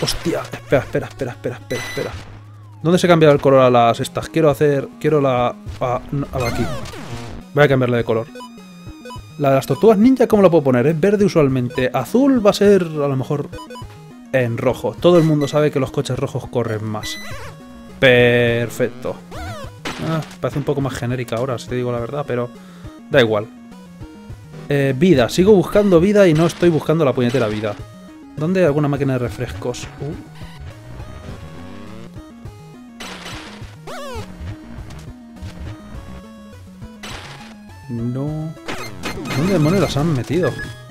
Hostia, espera. ¿Dónde se ha cambiado el color a las estas? Quiero la... aquí. Voy a cambiarle de color. La de las tortugas ninja, ¿cómo la puedo poner? Es verde usualmente. Azul va a ser, a lo mejor, en rojo. Todo el mundo sabe que los coches rojos corren más. Perfecto. Parece un poco más genérica ahora, si te digo la verdad, pero da igual. Vida. Sigo buscando vida y no estoy buscando la puñetera vida. ¿Dónde hay alguna máquina de refrescos? No. ¿Dónde demonios las han metido?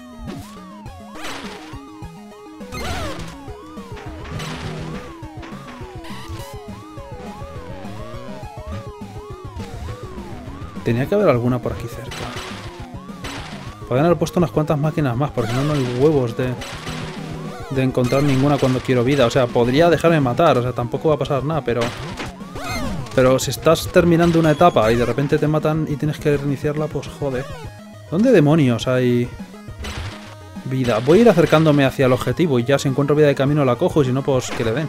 Tenía que haber alguna por aquí cerca. Podrían haber puesto unas cuantas máquinas más, porque no hay huevos de encontrar ninguna cuando quiero vida. O sea, podría dejarme matar, o sea, tampoco va a pasar nada, pero... Pero si estás terminando una etapa y de repente te matan y tienes que reiniciarla, pues joder. ¿Dónde demonios hay vida? Voy a ir acercándome hacia el objetivo y ya si encuentro vida de camino la cojo y si no, pues que le den.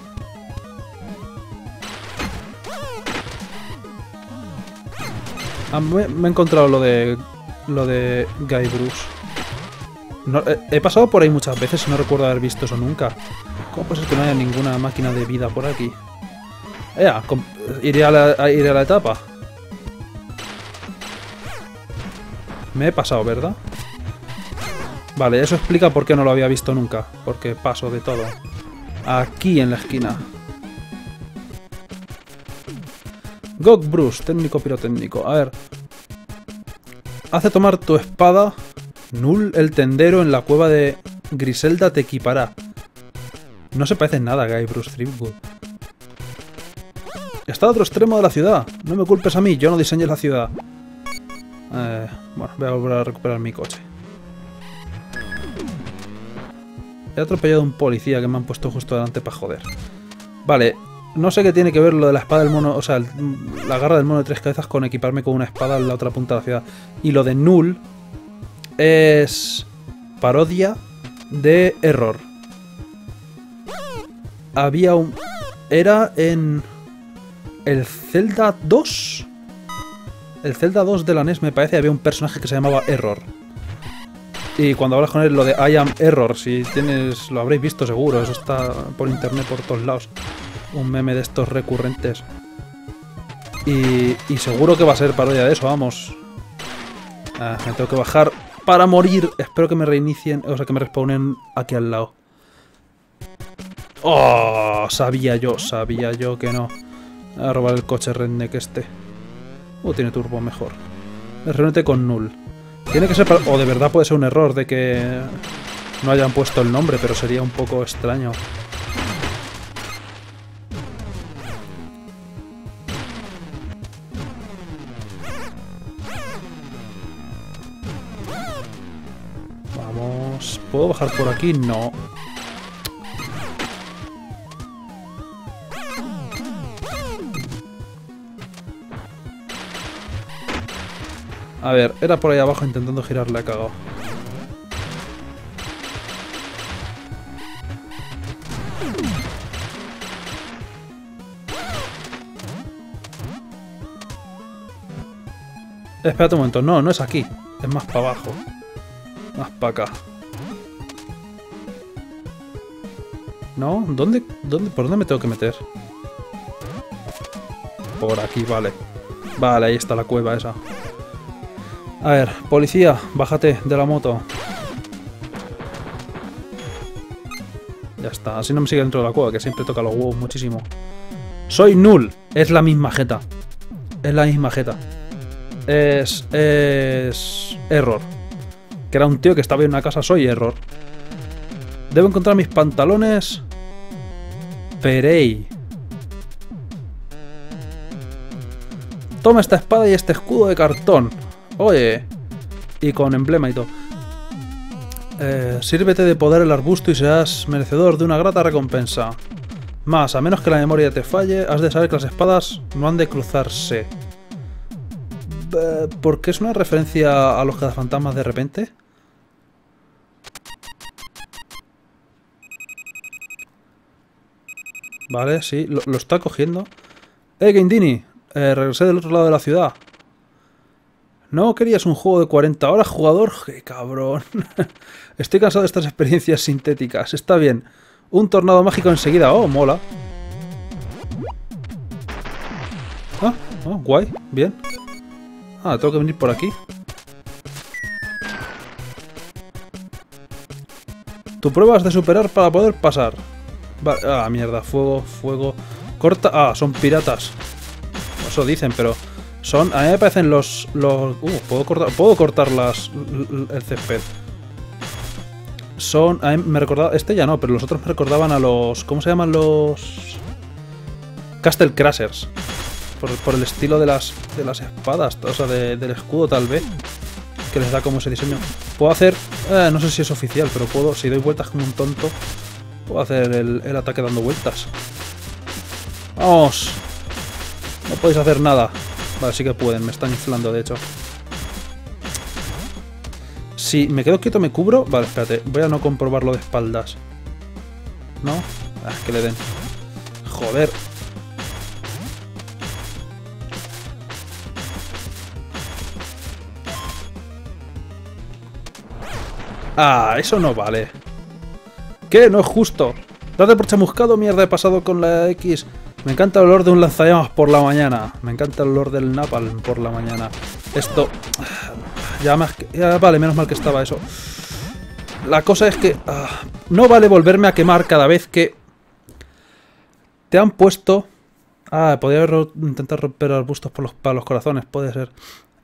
Me he encontrado lo de Guy Bruce. No, he pasado por ahí muchas veces y no recuerdo haber visto eso nunca. ¿Cómo puede ser que no haya ninguna máquina de vida por aquí? Iré a la etapa. Me he pasado, ¿verdad? Vale, eso explica por qué no lo había visto nunca. Porque paso de todo. Aquí en la esquina. Gog Bruce, técnico pirotécnico. A ver. Hace tomar tu espada. Null el tendero en la cueva de Griselda te equipará. No se parece en nada a Guy Bruce Threepwood. Está al otro extremo de la ciudad. No me culpes a mí, yo no diseñé la ciudad. Bueno, voy a volver a recuperar mi coche. He atropellado a un policía que me han puesto justo delante para joder. Vale, no sé qué tiene que ver lo de la espada del mono, o sea, la garra del mono de tres cabezas con equiparme con una espada en la otra punta de la ciudad. Y lo de Null es parodia de Error. Había un... Era en... el Zelda 2. El Zelda 2 de la NES me parece había un personaje que se llamaba Error. Y cuando hablas con él lo de I am Error, si tienes... lo habréis visto seguro, eso está por internet por todos lados. Un meme de estos recurrentes. Y seguro que va a ser parodia de eso, vamos. Me tengo que bajar para morir. Espero que me reinicien, o sea, que me respawnen aquí al lado. ¡Oh! Sabía yo que no. Voy a robar el coche redneck este. Tiene turbo mejor. Reúnete con Null. Tiene que ser para... O de verdad puede ser un error de que no hayan puesto el nombre, pero sería un poco extraño. Vamos... ¿Puedo bajar por aquí? No. A ver, era por ahí abajo intentando girar, le he cagado. Espérate un momento, no es aquí. Es más para abajo. Más para acá. ¿No? ¿Por dónde me tengo que meter? Por aquí, vale. Vale, ahí está la cueva esa. A ver, policía, bájate de la moto. Ya está, así no me sigue dentro de la cueva, que siempre toca los huevos muchísimo. Soy Null, es la misma jeta. Es la misma jeta. Es Error. Que era un tío que estaba en una casa, soy Error. Debo encontrar mis pantalones. Perey. Toma esta espada y este escudo de cartón. Oye, y con emblema y todo. Sírvete de poder el arbusto y serás merecedor de una grata recompensa. Más, a menos que la memoria te falle, has de saber que las espadas no han de cruzarse. ¿Por qué es una referencia a los cazafantasmas de repente? Vale, sí, lo está cogiendo. Gaindini, regresé del otro lado de la ciudad. ¿No querías un juego de 40 horas, jugador? ¡Qué cabrón! Estoy cansado de estas experiencias sintéticas. Está bien. Un tornado mágico enseguida. ¡Oh, mola! Ah, oh, guay. Bien. Ah, tengo que venir por aquí. Tu prueba es de superar para poder pasar. Vale. Ah, mierda. Fuego, fuego. Corta. Ah, son piratas. Eso dicen, pero... Son... A mí me parecen los... puedo cortar el césped. Son... A mí me recordaba... Este ya no, pero los otros me recordaban a los... ¿Cómo se llaman los...? Castle Crashers. Por el estilo de las espadas. O sea, del escudo tal vez. Que les da como ese diseño. Puedo hacer... no sé si es oficial, pero puedo... Si doy vueltas como un tonto... Puedo hacer el ataque dando vueltas. ¡Vamos! No podéis hacer nada. Vale, sí que pueden, me están inflando, de hecho. Si me quedo quieto, me cubro. Vale, espérate, voy a no comprobarlo de espaldas. ¿No? Ah, que le den. Joder. Ah, eso no vale. ¿Qué? No es justo. Date por chamuscado, mierda, he pasado con la X. Me encanta el olor de un lanzallamas por la mañana. Me encanta el olor del napalm por la mañana. Esto... Ya vale, menos mal que estaba eso. La cosa es que... no vale volverme a quemar cada vez que... Te han puesto... podría intentar romper arbustos para los corazones. Puede ser.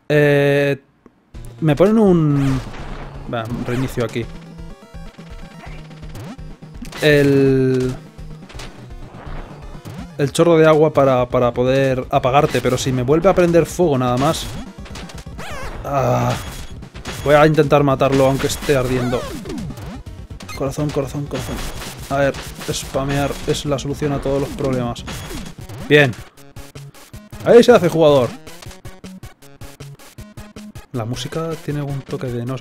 Me ponen un... reinicio aquí. El chorro de agua para poder apagarte, pero si me vuelve a prender fuego nada más... voy a intentar matarlo aunque esté ardiendo. Corazón, corazón, corazón. A ver, spamear es la solución a todos los problemas. Bien. Ahí se hace, jugador. La música tiene algún toque de... no sé.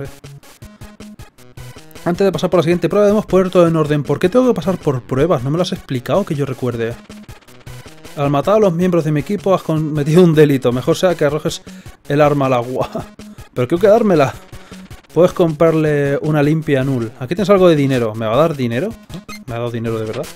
Antes de pasar por la siguiente prueba debemos poner todo en orden. ¿Por qué tengo que pasar por pruebas? No me lo has explicado que yo recuerde. Al matar a los miembros de mi equipo has cometido un delito. Mejor sea que arrojes el arma al agua. Pero quiero quedármela. Puedes comprarle una limpia null. Aquí tienes algo de dinero. ¿Me va a dar dinero? ¿Me ha dado dinero de verdad?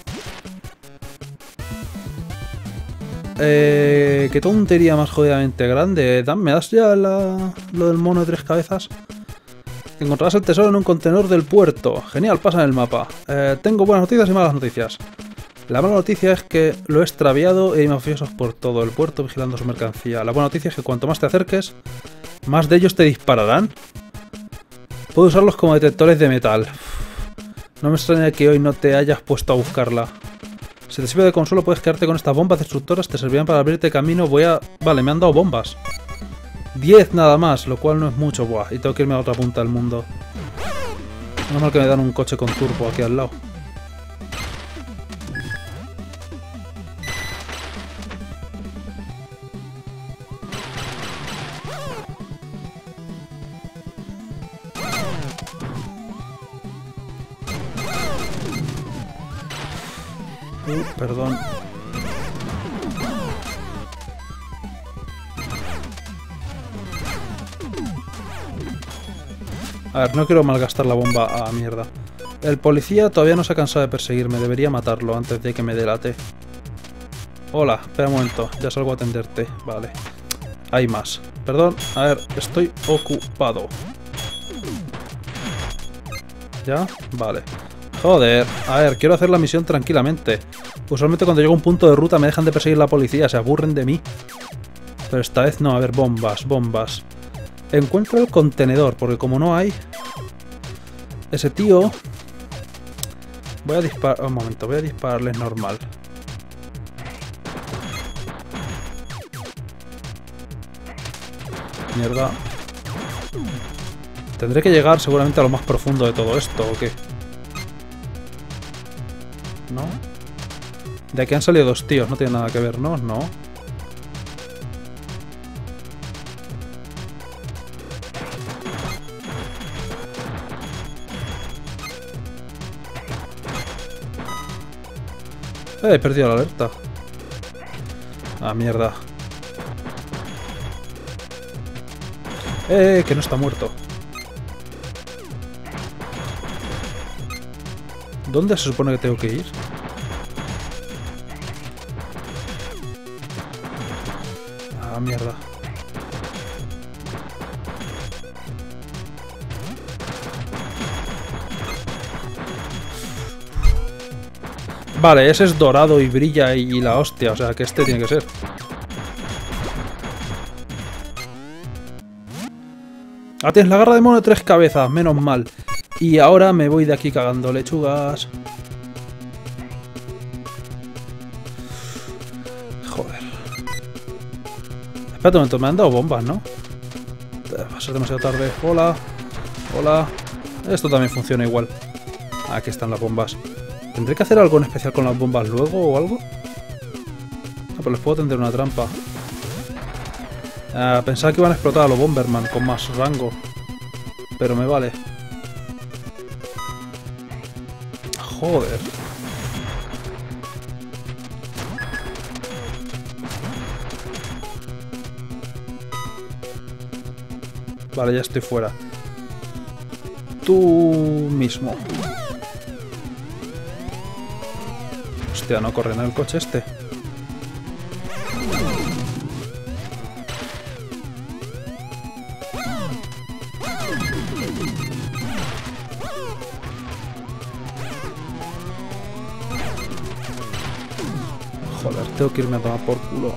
Qué tontería más jodidamente grande. ¿Me das ya lo del mono de 3 cabezas? Encontrarás el tesoro en un contenedor del puerto. Genial, pasa en el mapa. Tengo buenas noticias y malas noticias. La mala noticia es que lo he extraviado y hay mafiosos por todo el puerto vigilando su mercancía. La buena noticia es que cuanto más te acerques, más de ellos te dispararán. Puedo usarlos como detectores de metal. No me extraña que hoy no te hayas puesto a buscarla. Si te sirve de consuelo puedes quedarte con estas bombas destructoras, te servirán para abrirte camino. Vale, me han dado bombas. 10 nada más, lo cual no es mucho. Buah, y tengo que irme a otra punta del mundo. Menos mal que me dan un coche con turbo aquí al lado. Perdón. A ver, no quiero malgastar la bomba. Mierda. El policía todavía no se ha cansado de perseguirme. Debería matarlo antes de que me delate. Hola, espera un momento. Ya salgo a atenderte. Vale. Hay más. Perdón. A ver, estoy ocupado. ¿Ya? Vale. Joder. A ver, quiero hacer la misión tranquilamente. Usualmente cuando llego a un punto de ruta me dejan de perseguir la policía. Se aburren de mí. Pero esta vez no. A ver, bombas, bombas. Encuentro el contenedor, porque como no hay... Ese tío... Voy a disparar... Un momento, voy a dispararles normal. Mierda. Tendré que llegar seguramente a lo más profundo de todo esto, ¿o qué? ¿No? De aquí han salido 2 tíos, no tiene nada que ver, ¿no? No. He perdido la alerta. Ah, mierda. Que no está muerto. ¿Dónde se supone que tengo que ir? Ah, mierda. Vale, ese es dorado y brilla y la hostia, o sea que este tiene que ser. Ah, tienes la garra de mono de 3 cabezas, menos mal. Y ahora me voy de aquí cagando lechugas. Joder. Espérate un momento, me han dado bombas, ¿no? Va a ser demasiado tarde. Hola. Hola. Esto también funciona igual. Aquí están las bombas. ¿Tendré que hacer algo en especial con las bombas luego o algo? Ah, pues les puedo tender una trampa. Pensaba que iban a explotar a los Bomberman con más rango. Pero me vale. Joder. Vale, ya estoy fuera. Tú mismo. Hostia, no corre en el coche este. Joder, tengo que irme a tomar por culo.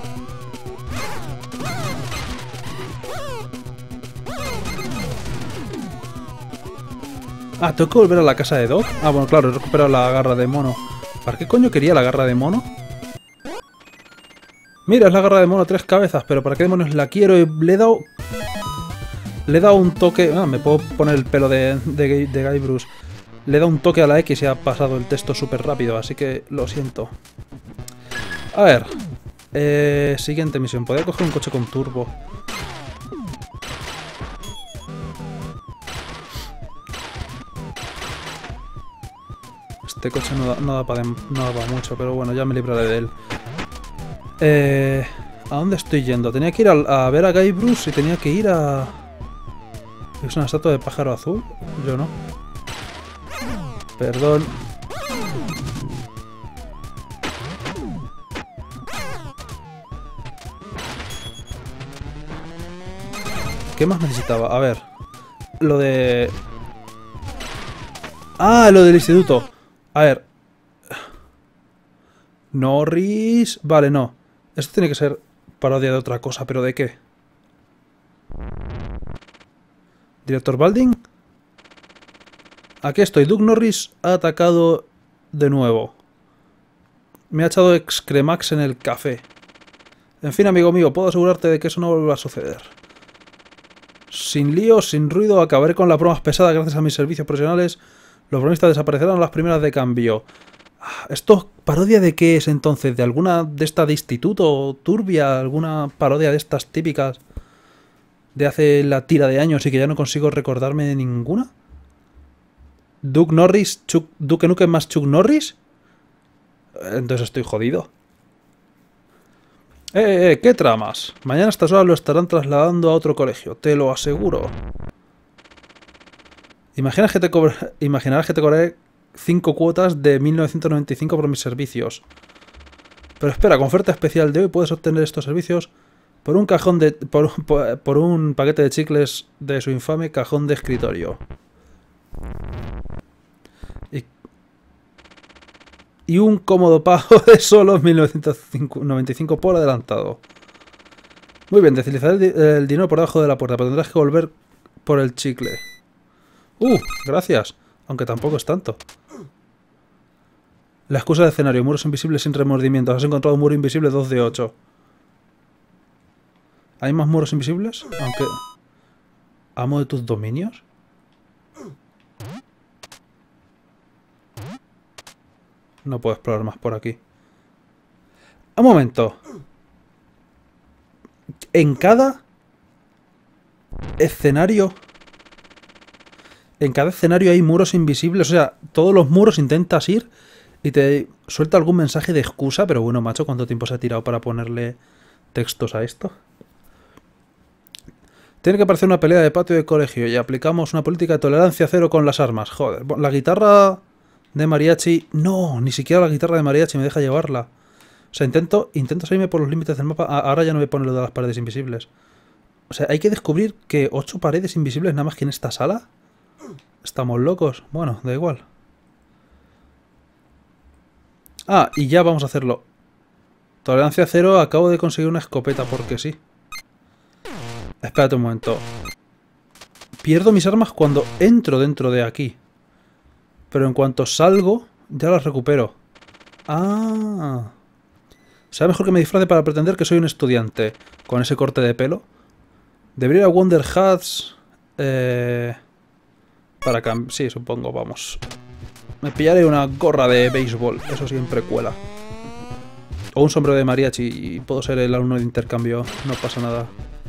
Ah, tengo que volver a la casa de Doc. Ah, bueno, claro, he recuperado la garra de mono. ¿Para qué coño quería la garra de mono? Mira, es la garra de mono 3 cabezas, pero ¿para qué demonios la quiero? Y le he dado... Le he dado un toque... Ah, me puedo poner el pelo de Guybrush. Le he dado un toque a la X y ha pasado el texto súper rápido, así que lo siento. A ver. Siguiente misión. Podría coger un coche con turbo. Este coche no da para mucho, pero bueno, ya me libraré de él. ¿A dónde estoy yendo? Tenía que ir a ver a Guybrush y tenía que ir a... ¿Es una estatua de pájaro azul? Yo no. Perdón. ¿Qué más necesitaba? A ver. Lo de... Ah, lo del instituto. A ver. Norris... Vale, no. Esto tiene que ser parodia de otra cosa, pero ¿de qué? ¿Director Balding? Aquí estoy. Doug Norris ha atacado de nuevo. Me ha echado excremax en el café. En fin, amigo mío, puedo asegurarte de que eso no vuelva a suceder. Sin líos, sin ruido, acabaré con las bromas pesadas gracias a mis servicios profesionales. Los bromistas desaparecerán a las primeras de cambio. ¿Esto parodia de qué es entonces? ¿De alguna de esta de instituto turbia? ¿Alguna parodia de estas típicas de hace la tira de años y que ya no consigo recordarme de ninguna? ¿Doug Norris? ¿Duke Nukem más Chuck Norris? Entonces estoy jodido. ¿Qué tramas? Mañana a estas horas lo estarán trasladando a otro colegio, te lo aseguro. Imaginarás que te cobraré 5 cuotas de 1995 por mis servicios. Pero espera, con oferta especial de hoy puedes obtener estos servicios por un cajón de... por un paquete de chicles de su infame cajón de escritorio. Y un cómodo pago de solo 1995 por adelantado. Muy bien, deslizaré el dinero por debajo de la puerta, pero tendrás que volver por el chicle. Gracias. Aunque tampoco es tanto. La excusa de escenario. Muros invisibles sin remordimientos. Has encontrado un muro invisible 2 de 8. ¿Hay más muros invisibles? Aunque... ¿Amo de tus dominios? No puedo explorar más por aquí. Un momento. En cada escenario... En cada escenario hay muros invisibles. O sea, todos los muros intentas ir y te suelta algún mensaje de excusa, pero bueno, macho, ¿cuánto tiempo se ha tirado para ponerle textos a esto? Tiene que parecer una pelea de patio de colegio y aplicamos una política de tolerancia cero con las armas. Joder, la guitarra de mariachi... No, ni siquiera la guitarra de mariachi me deja llevarla. O sea, intento salirme por los límites del mapa. Ahora ya no me pone lo de las paredes invisibles. O sea, hay que descubrir que 8 paredes invisibles nada más que en esta sala. Estamos locos. Bueno, da igual. Ah, y ya vamos a hacerlo. Tolerancia cero, acabo de conseguir una escopeta porque sí. Espérate un momento. Pierdo mis armas cuando entro dentro de aquí. Pero en cuanto salgo, ya las recupero. Ah. Será mejor que me disfrace para pretender que soy un estudiante. Con ese corte de pelo. Debería ir a Wonder Hats. Para cambiar. Sí, supongo, vamos. Me pillaré una gorra de béisbol. Eso siempre cuela. O un sombrero de mariachi y puedo ser el alumno de intercambio. No pasa nada.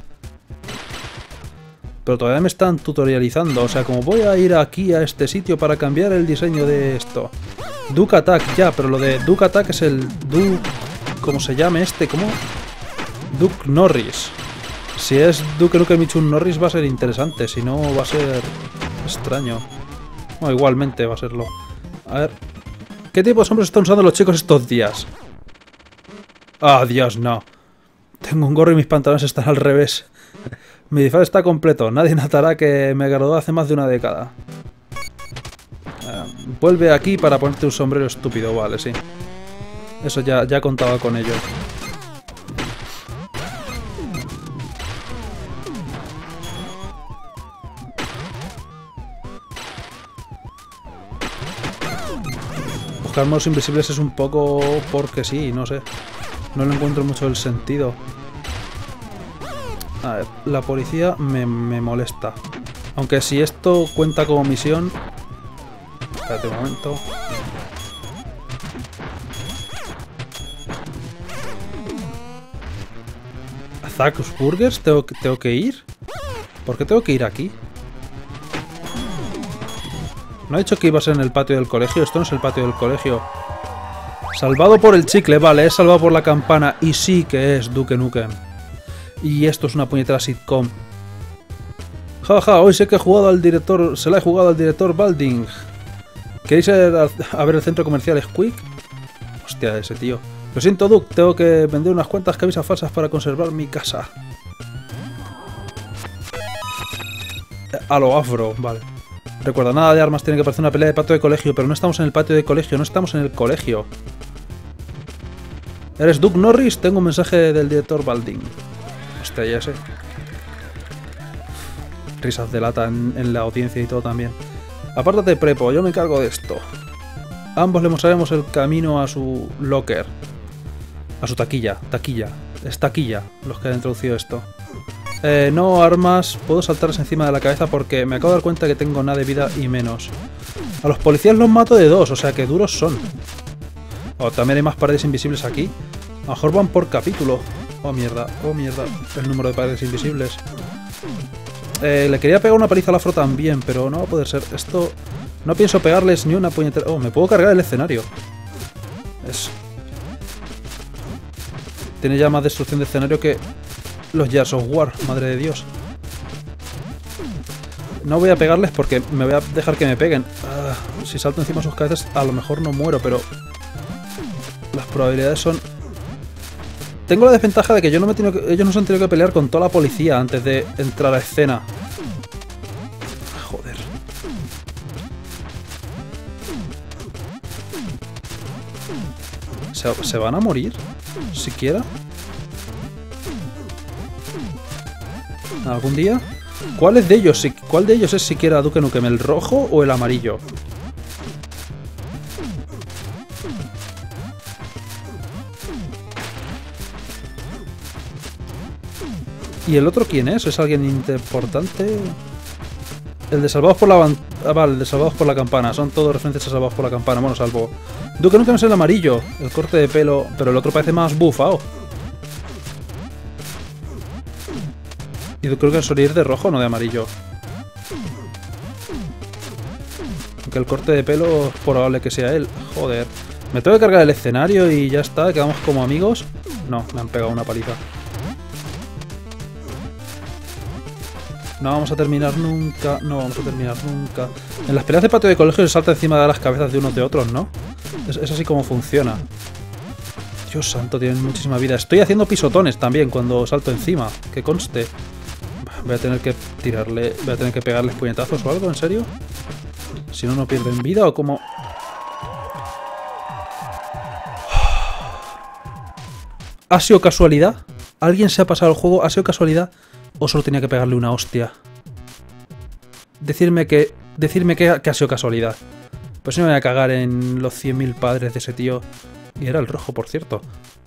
Pero todavía me están tutorializando. O sea, como voy a ir aquí a este sitio para cambiar el diseño de esto. Duke Attack, ya, pero lo de Duke Attack es el Duke... ¿Cómo se llame este? ¿Cómo? Duke Norris. Si es Duke Nukem y Chun Norris va a ser interesante. Si no, va a ser extraño. Bueno, igualmente va a serlo. A ver. ¿Qué tipo de sombreros están usando los chicos estos días? Ah, Dios, no. Tengo un gorro y mis pantalones están al revés. Mi disfraz está completo. Nadie notará que me gradué hace más de una década. Vuelve aquí para ponerte un sombrero estúpido. Vale, sí. Eso ya contaba con ello. Buscar modos invisibles es un poco porque sí, no sé. No le encuentro mucho el sentido. A ver, la policía me molesta. Aunque si esto cuenta como misión... Espérate un momento. ¿A Zack's Burgers tengo que ir? ¿Por qué tengo que ir aquí? ¿No ha dicho que iba a ser en el patio del colegio? Esto no es el patio del colegio. Salvado por el chicle, vale, es salvado por la campana. Y sí que es Duke Nukem. Y esto es una puñetera sitcom. Jaja, hoy sé que he jugado al director... Se la he jugado al director Balding. ¿Queréis ir a ver el centro comercial Squeak? Hostia, ese tío. Lo siento, Duke, tengo que vender unas cuantas camisas falsas para conservar mi casa. A lo afro, vale. Recuerda, nada de armas, tiene que parecer una pelea de patio de colegio, pero no estamos en el patio de colegio, no estamos en el colegio. ¿Eres Duke Norris? Tengo un mensaje del director Balding. Hostia, ya sé. Risas de lata en la audiencia y todo también. Apártate, prepo, yo me encargo de esto. Ambos le mostraremos el camino a su locker. A su taquilla. Taquilla. Es taquilla los que han introducido esto. No armas. Puedo saltarles encima de la cabeza porque me acabo de dar cuenta que tengo nada de vida y menos. A los policías los mato de 2, o sea que duros son. Oh, también hay más paredes invisibles aquí. A lo mejor van por capítulo. Oh, mierda. Oh, mierda. El número de paredes invisibles. Le quería pegar una paliza al afro también, pero no va a poder ser. Esto... No pienso pegarles ni una puñetera... Oh, me puedo cargar el escenario. Es... Tiene ya más destrucción de escenario que los Gears of War, madre de Dios. No voy a pegarles porque me voy a dejar que me peguen. Si salto encima de sus cabezas, a lo mejor no muero, pero... Las probabilidades son... Tengo la desventaja de que ellos no se han tenido que pelear con toda la policía antes de entrar a escena. Joder. ¿Se van a morir? ¿Siquiera? ¿Algún día? ¿Cuál de ellos es siquiera Duke Nukem? ¿El rojo o el amarillo? ¿Y el otro quién es? ¿Es alguien importante? El de Salvados por la... vale, el de Salvados por la Campana. Son todos referencias a Salvados por la Campana. Bueno, salvo... Duke Nukem es el amarillo. El corte de pelo... Pero el otro parece más bufado. Y Duke Nukem suele ir de rojo, no de amarillo. Aunque el corte de pelo es probable que sea él. Joder. ¿Me tengo que cargar el escenario y ya está? ¿Quedamos como amigos? No, me han pegado una paliza. No vamos a terminar nunca. No vamos a terminar nunca. En las peleas de patio de colegio se salta encima de las cabezas de unos de otros, ¿no? Es así como funciona. Dios santo, tienen muchísima vida. Estoy haciendo pisotones también cuando salto encima. Que conste. Voy a tener que tirarle... Voy a tener que pegarles puñetazos o algo, ¿en serio? Si no, no pierden vida o como... ¿Ha sido casualidad? ¿Alguien se ha pasado el juego? ¿Ha sido casualidad? ¿O solo tenía que pegarle una hostia? Decidme que ha sido casualidad. Pues no me voy a cagar en los 100.000 padres de ese tío. Y era el rojo, por cierto.